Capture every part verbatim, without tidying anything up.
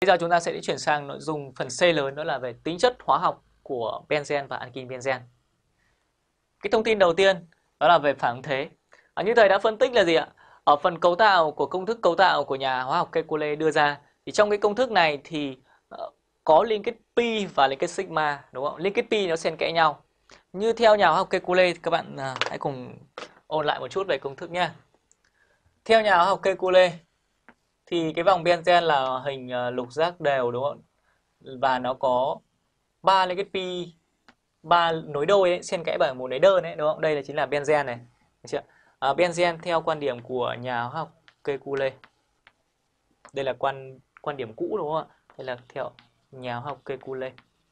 Bây giờ chúng ta sẽ chuyển sang nội dung phần C lớn, đó là về tính chất hóa học của benzen và alkene benzen. Cái thông tin đầu tiên đó là về phản ứng thế. À, như thầy đã phân tích là gì ạ? Ở phần cấu tạo của công thức cấu tạo của nhà hóa học Kekulé đưa ra, thì trong cái công thức này thì uh, có liên kết pi và liên kết sigma, đúng không? Liên kết pi nó xen kẽ nhau. Như theo nhà hóa học Kekulé, các bạn uh, hãy cùng ôn lại một chút về công thức nhé. Theo nhà hóa học Kekulé thì cái vòng benzen là hình uh, lục giác đều, đúng không? Và nó có ba liên kết pi, ba nối đôi ấy, xen kẽ bởi một nối đơn ấy, đúng không? Đây là chính là benzen này, được chưa? À, benzen theo quan điểm của nhà hóa học Kekulé, đây là quan quan điểm cũ, đúng không ạ? Đây là theo nhà hóa học Kekulé.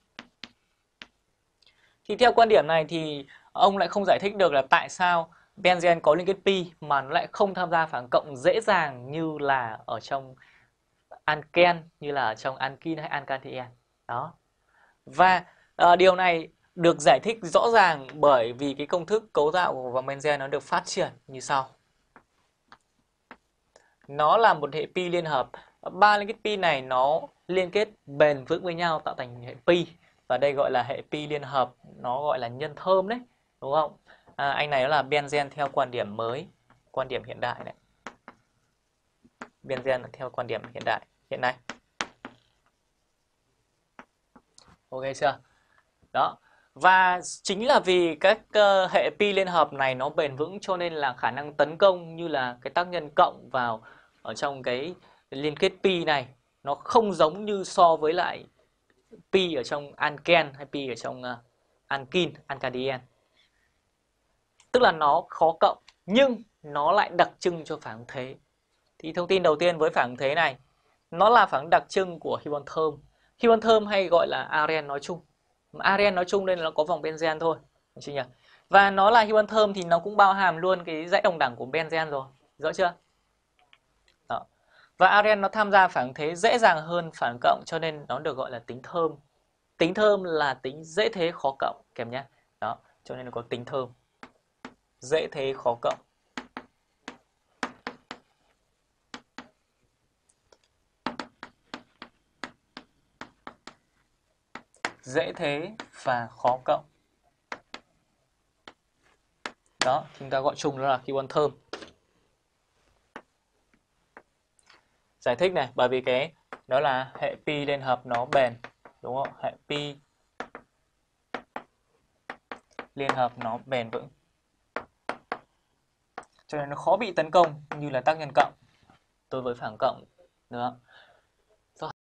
Thì theo quan điểm này thì ông lại không giải thích được là tại sao benzen có liên kết pi mà nó lại không tham gia phản cộng dễ dàng như là ở trong alken, như là ở trong alkene hay alkane. Đó. Và uh, điều này được giải thích rõ ràng bởi vì cái công thức cấu tạo của vòng benzen nó được phát triển như sau. Nó là một hệ pi liên hợp. Ba liên kết pi này nó liên kết bền vững với nhau tạo thành hệ pi. Và đây gọi là hệ pi liên hợp, nó gọi là nhân thơm đấy, đúng không? À, anh này nó là benzen theo quan điểm mới, quan điểm hiện đại đấy. Benzen theo quan điểm hiện đại hiện nay. Ok chưa? Đó. Và chính là vì các uh, hệ pi liên hợp này nó bền vững cho nên là khả năng tấn công như là cái tác nhân cộng vào ở trong cái liên kết pi này nó không giống như so với lại pi ở trong alken hay pi ở trong uh, alkene, alkadien. Tức là nó khó cộng nhưng nó lại đặc trưng cho phản ứng thế. Thì thông tin đầu tiên với phản ứng thế này, nó là phản ứng đặc trưng của hydron thơm. Hydron thơm hay gọi là aren nói chung. Aren nói chung nên là nó có vòng benzen thôi, được chưa nhỉ? Và nó là hydron thơm thì nó cũng bao hàm luôn cái dãy đồng đẳng của benzen rồi, rõ chưa? Đó. Và aren nó tham gia phản ứng thế dễ dàng hơn phản cộng cho nên nó được gọi là tính thơm. Tính thơm là tính dễ thế khó cộng kèm nhé. Đó, cho nên nó có tính thơm. Dễ thế khó cộng. Dễ thế và khó cộng. Đó, chúng ta gọi chung nó là hydron thơm. Giải thích này, bởi vì cái đó là hệ pi liên hợp nó bền, đúng không? Hệ pi liên hợp nó bền vững, cho nên nó khó bị tấn công như là tác nhân cộng đối với phản cộng, được không?